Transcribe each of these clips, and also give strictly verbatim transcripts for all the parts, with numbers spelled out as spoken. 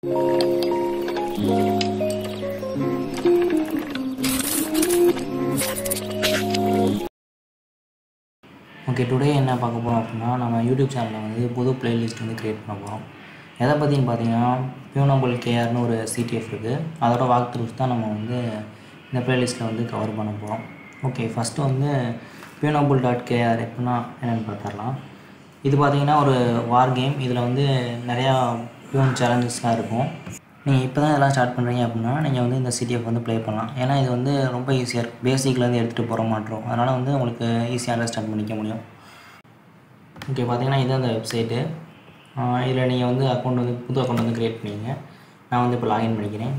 Okay, today என்ன பார்க்க போகிறோம் அப்படின்னா, நம்ம யூடியூப் சேனலில் வந்து புது பிளேலிஸ்ட் வந்து க்ரியேட் பண்ண போகிறோம். எதை பற்றின்னு பார்த்தீங்கன்னா, பியூனபிள் கேஆர்னு ஒரு சிடிஎஃப் இருக்குது. அதோட வாக் த்ரூஸ் தான் நம்ம வந்து இந்த பிளேலிஸ்ட்டில் வந்து கவர் பண்ண போகிறோம். ஓகே, ஃபஸ்ட்டு வந்து பியூனபிள் டாட் கேஆர் எப்படின்னா என்னென்னு பார்த்துடலாம். இது பார்த்திங்கன்னா ஒரு வார் கேம். இதில் வந்து நிறையா பியூன் சேலஞ்சஸ்லாம் இருக்கும். நீங்கள் இப்போ தான் இதெல்லாம் ஸ்டார்ட் பண்ணுறீங்க அப்படின்னா நீங்கள் வந்து இந்த சிடிஎஃப் வந்து ப்ளே பண்ணலாம். ஏன்னா இது வந்து ரொம்ப ஈஸியாக இருக்குது. பேசிக்லேருந்து எடுத்துகிட்டு போகிற மாட்டோம். அதனால் வந்து உங்களுக்கு ஈஸியாக அண்டர்ஸ்டாண்ட் பண்ணிக்க முடியும். ஓகே, பார்த்தீங்கன்னா இதுதான் அந்த வெப்சைட்டு. இதில் நீங்கள் வந்து அக்கௌண்ட் வந்து புது அக்கௌண்ட் வந்து க்ரியேட் பண்ணிங்க. நான் வந்து இப்போ லாகின் பண்ணிக்கிறேன்.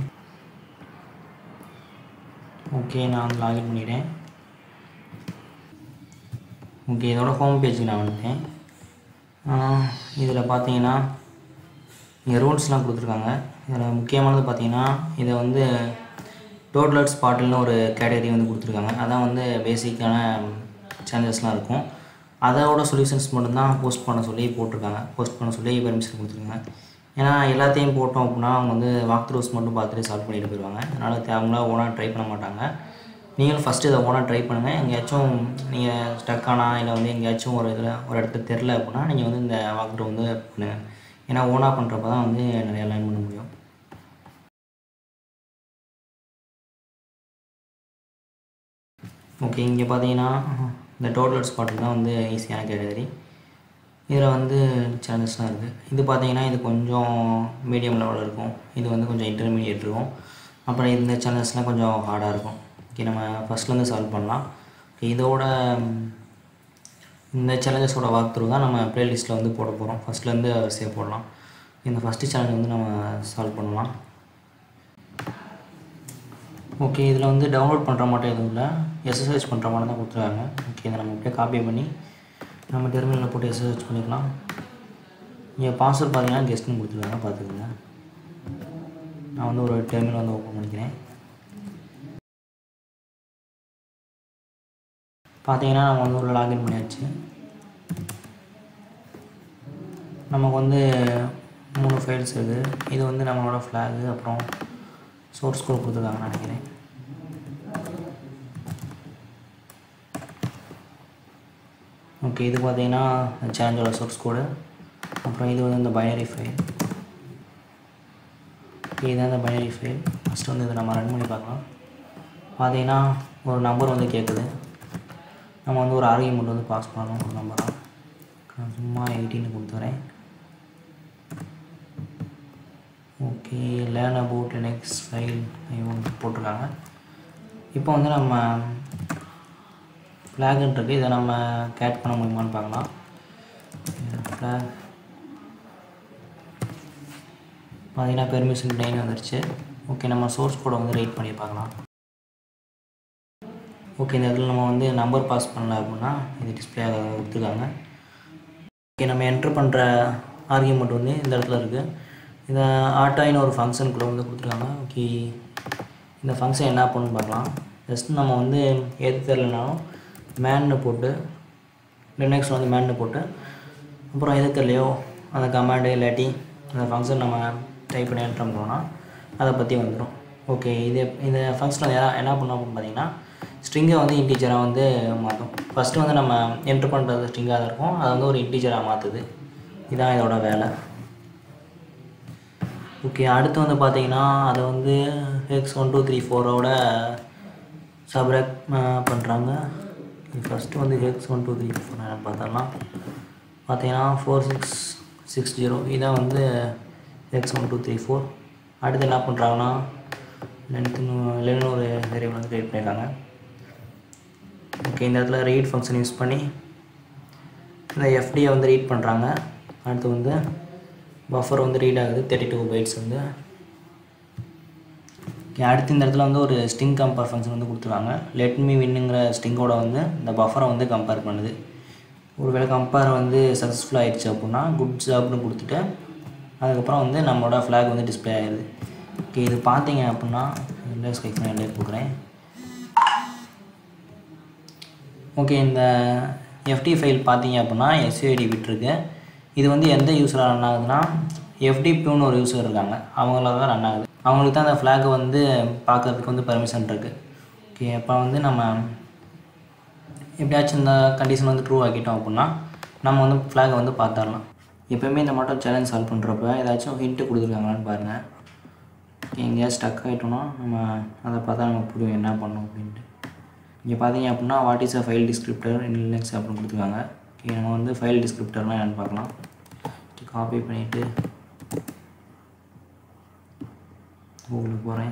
ஓகே, நான் வந்து லாகின் பண்ணிக்கிறேன். ஓகே, இதோட ஹோம் பேஜுக்கு நான் வந்துட்டேன். இதில் பார்த்தீங்கன்னா இங்கே ரூல்ஸ்லாம் கொடுத்துருக்காங்க. இதில் முக்கியமானது பார்த்தீங்கன்னா இதை வந்து டோட்லட் ஸ்பாட்டில்னு ஒரு கேட்டகரி வந்து கொடுத்துருக்காங்க. அதான் வந்து பேசிக்கான சேஞ்சஸ்லாம் இருக்கும். அதோட சொல்யூஷன்ஸ் மட்டும்தான் போஸ்ட் பண்ண சொல்லி போட்டிருக்காங்க. போஸ்ட் பண்ண சொல்லி பெர்மிஷன் கொடுத்துருக்காங்க. ஏன்னா எல்லாத்தையும் போட்டோம் அப்படின்னா அவங்க வந்து வாக் த்ரூஸ் மட்டும் பார்த்துட்டு சால்வ் பண்ணிட்டு போயிடுவாங்க. அதனால் அவங்களா ஓனாக ட்ரை பண்ண மாட்டாங்க. நீங்களும் ஃபஸ்ட்டு இதை ஓனாக ட்ரை பண்ணுங்கள். எங்கேயாச்சும் நீங்கள் ஸ்டக் ஆனால் இல்லை வந்து எங்கேயாச்சும் ஒரு இதில் ஒரு இடத்துல தெரில அப்படின்னா நீங்கள் வந்து இந்த வாக் த்ரூ வந்து பண்ணுங்கள். ஏன்னா ஓனாக பண்ணுறப்ப தான் வந்து நிறையா லேர்ன் பண்ண முடியும். ஓகே, இங்கே பார்த்தீங்கன்னா இந்த டோட்டல் ஸ்பாட்டில் தான் வந்து ஈஸியான கேட்டகரி. இதில் வந்து சேலஞ்சஸ்லாம் இருக்குது. இது பார்த்தீங்கன்னா இது கொஞ்சம் மீடியம் லெவலில் இருக்கும். இது வந்து கொஞ்சம் இன்டர்மீடியேட் இருக்கும். அப்புறம் இந்த சேலஞ்சஸ்லாம் கொஞ்சம் ஹார்டாக இருக்கும். ஓகே, நம்ம ஃபஸ்ட்லேருந்து சால்வ் பண்ணலாம். ஓகே, இதோட இந்த சேலஞ்சஸோட வாக் த்ரூ தான் நம்ம ப்ளேலிஸ்ட்டில் வந்து போட போகிறோம். ஃபஸ்ட்லேருந்து வரிசையாக போடலாம். இந்த ஃபஸ்ட்டு சேலஞ்ச் வந்து நம்ம சால்வ் பண்ணலாம். ஓகே, இதில் வந்து டவுன்லோட் பண்ணுற மாட்டோம் எதுவும் இல்லை. எஸ்எஸ்ஹெச் பண்ணுற மாதிரி தான் கொடுத்துருக்காங்க. ஓகே, இதை நம்ம அப்படியே காப்பி பண்ணி நம்ம டெர்மினலில் போட்டு எஸ்எஸ்ஹெச் பண்ணிக்கலாம். இங்கே பாஸ்வேர்ட் பார்த்தீங்கன்னா கெஸ்ட்னு கொடுத்துருக்காங்க, பார்த்துக்கோங்க. நான் வந்து ஒரு டெர்மினல் வந்து ஓப்பன் பண்ணிக்கிறேன். பார்த்தீங்கன்னா நம்ம வந்து ஒரு லாகின் பண்ணியாச்சு. நமக்கு வந்து மூணு ஃபைல்ஸ் இருக்குது. இது வந்து நம்மளோட ஃப்ளாகு, அப்புறம் சோர்ஸ் கோட் கொடுத்துருக்காங்க நினைக்கிறேன். ஓகே, இது பார்த்தீங்கன்னா சேலஞ்சோட சோர்ஸ் கோடு. அப்புறம் இது வந்து இந்த பைனரி ஃபைல். ஓகே, இதுதான் இந்த பைனரி ஃபைல். ஃபஸ்ட்டு வந்து இதை நம்ம ரன் பண்ணி பார்க்கலாம். பார்த்தீங்கன்னா ஒரு நம்பர் வந்து கேட்குது. நம்ம வந்து ஒரு ஆர்கியூமெண்ட் வந்து பாஸ் பண்ணணும். ஒரு நம்பராக நான் சும்மா எயிட்டின்னு கொடுத்துறேன். Okay, learn about next file ஒன்று போட்டிருக்காங்க. இப்போ வந்து நம்ம ஃப்ளாகுன்னு இருக்குது. இதை நம்ம கேட் பண்ண முடியுமான்னு பார்க்கலாம். ஃப்ளாக் பார்த்தீங்கன்னா பெர்மிஷன் நைன் வந்துருச்சு. ஓகே, நம்ம சோர்ஸ் கோடை வந்து ரைட் பண்ணி பார்க்கலாம். ஓகே, இந்த இடத்துல நம்ம வந்து நம்பர் பாஸ் பண்ணல அப்படின்னா இது டிஸ்பிளே ஆக கொடுத்துருக்காங்க. ஓகே, நம்ம என்ட்ரு பண்ணுற ஆர்கியூமெண்ட் வந்து இந்த இடத்துல இருக்குது. இதை ஆட்டாயின்னு ஒரு ஃபங்க்ஷனுக்குள்ளே வந்து கொடுத்துருக்காங்க. ஓகே, இந்த ஃபங்க்ஷன் என்ன பண்ணுன்னு பார்க்கலாம். ஜஸ்ட் நம்ம வந்து எது தெரிலனாலும் மேன்னு போட்டு லினக்ஸில் வந்து மேன்னு போட்டு அப்புறம் எது தெரியலையோ அந்த கமாண்டு இல்லாட்டி அந்த ஃபங்க்ஷன் நம்ம டைப் பண்ணி என்ட்ரு பண்ணுறோன்னா அதை பற்றி வந்துடும். ஓகே, இது இந்த ஃபங்க்ஷனில் என்ன என்ன பண்ணோம் அப்படின்னு பார்த்தீங்கன்னா ஸ்ட்ரிங்கை வந்து இன்டீஜராக வந்து மாற்றும். ஃபஸ்ட்டு வந்து நம்ம என்ட்ரு பண்ணுறது ஸ்ட்ரிங்காக தான் இருக்கும். அதை வந்து ஒரு இன்டீஜராக மாற்றுது. இதுதான் இதோட வேலை. ஓகே, அடுத்து வந்து பார்த்தீங்கன்னா அதை வந்து எக்ஸ் ஒன் டூ த்ரீ ஃபோரோட சப்ராக்ட் பண்ணுறாங்க. ஃபஸ்ட்டு வந்து X one two three four பார்த்துடலாம். பார்த்தீங்கன்னா ஃபோர் சிக்ஸ் சிக்ஸ் ஜீரோ இதான் வந்து X one two three four. அடுத்து என்ன பண்ணுறாங்கன்னா லென்த்துன்னு லென்னு ஒரு வேரியபிள் வந்து க்ரியேட் பண்ணியிருக்காங்க. ஓகே, இந்த இடத்துல ரீட் ஃபங்க்ஷன் யூஸ் பண்ணி இந்த எஃப்டியை வந்து ரீட் பண்ணுறாங்க. அடுத்து வந்து பஃபர் வந்து ரீட் ஆகுது தேர்ட்டி டூ பைட்ஸ் வந்து. ஓகே, அடுத்து இந்த இடத்துல வந்து ஒரு ஸ்ட்ரிங் கம்பேர் ஃபங்க்ஷன் வந்து கொடுத்துருக்காங்க. லெட் மீ வின்னுங்கிற ஸ்ட்ரிங்கோட வந்து இந்த பஃபரை வந்து கம்பேர் பண்ணுது. ஒருவேளை கம்பேர் வந்து சக்ஸஸ்ஃபுல் ஆகிடுச்சு அப்படின்னா குட் ஜாப்னு கொடுத்துட்டு அதுக்கப்புறம் வந்து நம்மளோட ஃப்ளாக் வந்து டிஸ்பிளே ஆகிடுது. ஓகே, இது பார்த்தீங்க அப்படின்னா விண்டோஸ் கிளிக் பண்ணி கொடுக்குறேன். ஓகே, இந்த எஃப்டி ஃபைல் பார்த்தீங்க அப்படின்னா எஸ்யூஐடி விட்டுருக்கு. இது வந்து எந்த யூஸராக ரன் ஆகுதுன்னா எஃப்டி பியூன்னு ஒரு யூஸர் இருக்காங்க, அவங்களால தான் ரன் ஆகுது. அவங்களுக்கு தான் அந்த ஃப்ளாகை வந்து பார்க்குறதுக்கு வந்து பெர்மிஷன் இருக்குது. ஓகே, அப்போ வந்து நம்ம எப்படியாச்சும் இந்த கண்டிஷன் வந்து ட்ரூ ஆக்கிட்டோம் அப்படின்னா நம்ம வந்து ஃப்ளாகை வந்து பார்த்துடலாம். எப்போயுமே இந்த மட்டும் சேலஞ்ச் சால்வ் பண்ணுறப்ப ஏதாச்சும் ஹிண்ட்டு கொடுத்துருக்காங்களான்னு பாருங்கள். ஓகே, எங்கேயாவது ஸ்டக் ஆகிட்டோன்னா நம்ம அதை பார்த்தா நமக்கு புரியும் என்ன பண்ணணும் அப்படின்ட்டு. இங்கே பார்த்தீங்க அப்படின்னா what is a file descriptor in Linux அப்படின்னு கொடுத்துருக்காங்க. ஓகே, நம்ம வந்து ஃபைல் டிஸ்கிரிப்டர்னால் என்னென்னு பார்க்கலாம். காப்பி பண்ணிவிட்டு கூகுளில் போகிறேன்.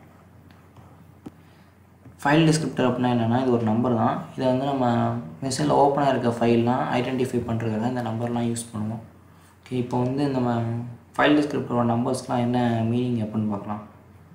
ஃபைல் டிஸ்கிரிப்டர் அப்படின்னா என்னென்னா இது ஒரு நம்பர் தான். இதை வந்து நம்ம மெஷினில் ஓப்பனாக இருக்க ஃபைல்லாம் ஐடென்டிஃபை பண்ணுறதுக்காக இந்த நம்பர்லாம் யூஸ் பண்ணுவோம். ஓகே, இப்போ வந்து நம்ம ஃபைல் டிஸ்கிரிப்டரோட நம்பர்ஸ்லாம் என்ன மீனிங் அப்படின்னு பார்க்கலாம்.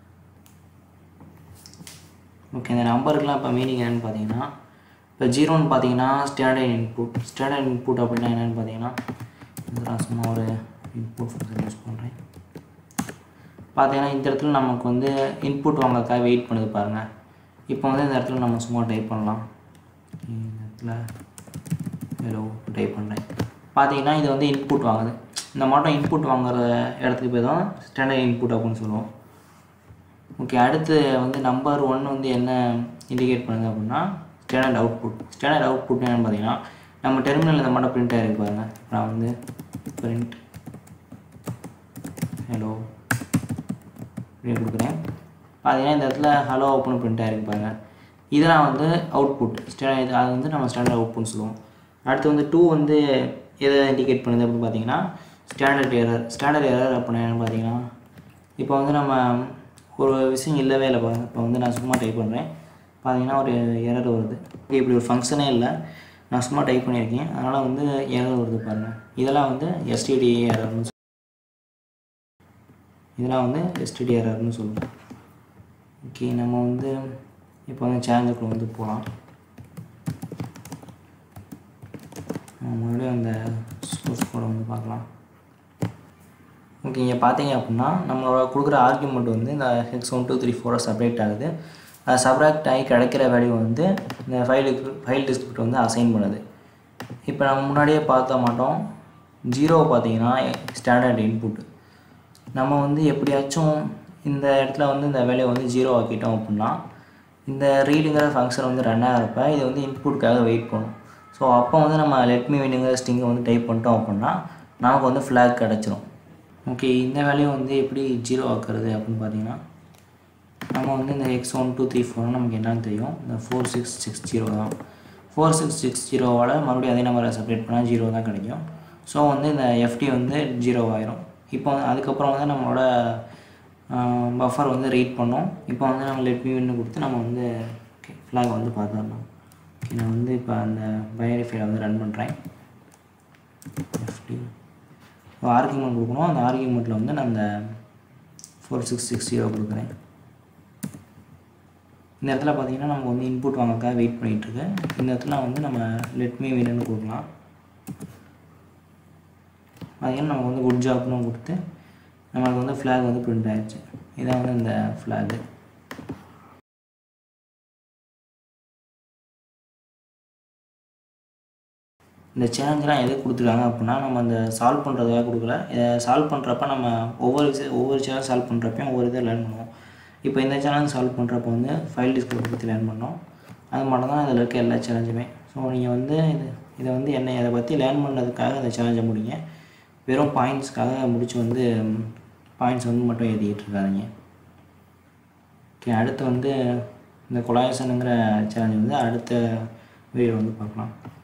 ஓகே, இந்த நம்பருக்குலாம் இப்போ மீனிங் என்னென்னு பார்த்தீங்கன்னா, இப்போ ஜீரோன்னு பார்த்தீங்கன்னா ஸ்டாண்டர்ட் இன்புட். ஸ்டாண்டர்ட் இன்புட் அப்படின்னா என்னென்னு பார்த்தீங்கன்னா, நான் சும்மா ஒரு இன்புட் ஃபங்க்ஷன் யூஸ் பண்ணுறேன். பார்த்தீங்கன்னா இந்த இடத்துல நமக்கு வந்து இன்புட் வாங்கறதுக்காக வெயிட் பண்ணுது பாருங்கள். இப்போ வந்து இந்த இடத்துல நம்ம சும்மா டைப் பண்ணலாம். இந்த இடத்துல ஹலோ டைப் பண்ணுறேன். பார்த்தீங்கன்னா இது வந்து இன்புட் வாங்குது. இந்த மாட்டம் இன்புட் வாங்குற இடத்துக்கு போய் தான் ஸ்டாண்டர்ட் இன்புட் அப்படின்னு சொல்லுவோம். ஓகே, அடுத்து வந்து நம்பர் ஒன் வந்து என்ன இண்டிகேட் பண்ணுது அப்படின்னா ஸ்டாண்டர்ட் அவுட்புட். ஸ்டாண்டர்ட் அவுட்புட் என்னென்னு பார்த்தீங்கன்னா நம்ம டெர்மினல் இந்த மாட்டம் பிரிண்ட் ஆகிருக்கு பாருங்கள். நான் வந்து பிரிண்ட் ஹலோ அப்படின்னு கொடுக்குறேன். பார்த்தீங்கன்னா இந்த இடத்துல ஹலோ ஓப்பன் பிரிண்ட் ஆகிருக்கு பாருங்கள். இதெல்லாம் வந்து அவுட்புட் ஸ்டாண்டர்ட், அது வந்து நம்ம ஸ்டாண்டர்ட் அவுட்புட்னு சொல்லுவோம். அடுத்து வந்து டூ வந்து எதை இண்டிகேட் பண்ணுது அப்படின்னு பார்த்தீங்கன்னா ஸ்டாண்டர்ட் எரர். ஸ்டாண்டர்ட் எரர் அப்படின்னா என்னென்னு பார்த்தீங்கன்னா இப்போ வந்து நம்ம ஒரு விஷயம் இல்லவே இல்லை பாருங்கள். இப்போ வந்து நான் சும்மா டைப் பண்ணுறேன், பார்த்தீங்கன்னா ஒரு எரர் வருது. ஓகே, இப்படி ஒரு ஃபங்க்ஷனே இல்லை, நான் சும்மா டைப் பண்ணியிருக்கேன், அதனால் வந்து எரர் வருது பாருங்கள். இதெல்லாம் வந்து எஸ்டிடி எரர்னு இதெல்லாம் வந்து எஸ்டிடி எரர்னு சொல்லுவோம். ஓகே, நம்ம வந்து இப்போ வந்து சேலஞ்சுக்குள்ள வந்து போகலாம். மறுபடியும் அந்த சோர்ஸ் கோடை வந்து பார்க்கலாம். ஓகே, இங்கே பார்த்தீங்க அப்படின்னா நம்மளோட கொடுக்குற ஆர்குமெண்ட் வந்து இந்த ஹெக்ஸ் ஒன் டூ த்ரீ ஃபோரை செப்பரேட் ஆகுது. அது சப்ராக்ட் ஆகி கிடைக்கிற வேல்யூ வந்து இந்த ஃபைல் ஃபைல் டிஸ்கிரிப்டர் வந்து அசைன் பண்ணுது. இப்போ நம்ம முன்னாடியே பார்த்த மாட்டோம், ஜீரோ பார்த்தீங்கன்னா ஸ்டாண்டர்ட் இன்புட். நம்ம வந்து எப்படியாச்சும் இந்த இடத்துல வந்து இந்த வேல்யூ வந்து ஜீரோ ஆக்கிட்டோம் அப்படின்னா இந்த ரீடுங்கிற ஃபங்க்ஷன் வந்து ரன் ஆகிறப்ப இது வந்து இன்புட்காக வெயிட் பண்ணும். ஸோ அப்போ வந்து நம்ம லெட் மீ வின்னுங்கிற ஸ்டிங்கை வந்து டைப் பண்ணிட்டோம் அப்படின்னா நமக்கு வந்து ஃப்ளாக் கிடச்சிரும். ஓகே, இந்த வேல்யூ வந்து எப்படி ஜீரோ ஆக்குறது அப்படின்னு பார்த்தீங்கன்னா நம்ம வந்து இந்த எக்ஸ் ஒன் டூ த்ரீ ஃபோர்னு நமக்கு என்னன்னு தெரியும், இந்த ஃபோர் சிக்ஸ் சிக்ஸ் ஜீரோ தான். ஃபோர் சிக்ஸ் சிக்ஸ் ஜீரோவோட மறுபடியும் அதே நம்பரை செப்பரேட் பண்ணால் ஜீரோ தான் கிடைக்கும். ஸோ வந்து இந்த எஃப்டி வந்து ஜீரோ ஆயிரும். இப்போ அதுக்கப்புறம் வந்து நம்மளோட பஃபர் வந்து ரீட் பண்ணோம். இப்போ வந்து நம்ம லெட் மீ வின்னு கொடுத்து நம்ம வந்து ஓகே ஃப்ளாக் வந்து பார்த்துடலாம். ஓகே, நான் வந்து இப்போ அந்த பைனரி ஃபைலை வந்து ரன் பண்ணுறேன். எஃப்டி ஆர்குமெண்ட் கொடுக்கணும். அந்த ஆர்குமெண்ட்டில் வந்து நான் அந்த ஃபோர் சிக்ஸ் சிக்ஸ் ஜீரோ கொடுக்குறேன். இந்த இடத்துல பார்த்தீங்கன்னா நமக்கு வந்து இன்புட் வாங்கக்காக வெயிட் பண்ணிகிட்ருக்கு. இந்த இடத்துல வந்து நம்ம லெட் மீ வின்னு கொடுக்கலாம். பார்த்தீங்கன்னா நமக்கு வந்து குட் ஜாப்னு கொடுத்து நமக்கு வந்து ஃப்ளாக் வந்து பிரிண்ட் ஆகிடுச்சு. இதான் வந்து இந்த ஃப்ளாகு. இந்த சேலஞ்செலாம் எது கொடுத்துருக்காங்க அப்படின்னா நம்ம அந்த சால்வ் பண்ணுறதுக்காக கொடுக்கல. இதை சால்வ் பண்ணுறப்ப நம்ம ஒவ்வொரு ஒவ்வொரு சேலஞ்ச் சால்வ் பண்ணுறப்பையும் ஒவ்வொரு இதை லேர்ன் பண்ணுவோம். இப்போ இந்த சேலஞ்ச் சால்வ் பண்ணுறப்போ வந்து ஃபைல் டிஸ்கிரிப்டர் பற்றி லேர்ன் பண்ணோம். அது மட்டும் தான் இதில் இருக்க எல்லா சேலஞ்சுமே. ஸோ நீங்கள் வந்து இது இதை வந்து என்ன இதை பற்றி லேர்ன் பண்ணுறதுக்காக இந்த சேலஞ்சை முடிங்க. வெறும் பாயிண்ட்ஸ்க்காக முடிச்சு வந்து பாயிண்ட்ஸ் வந்து மட்டும் எழுதிக்கிட்டு இருக்காதிங்க. ஓகே, அடுத்து வந்து இந்த கொலாயசனுங்கிற சேலஞ்ச் வந்து அடுத்த வீடியோ வந்து பார்க்கலாம்.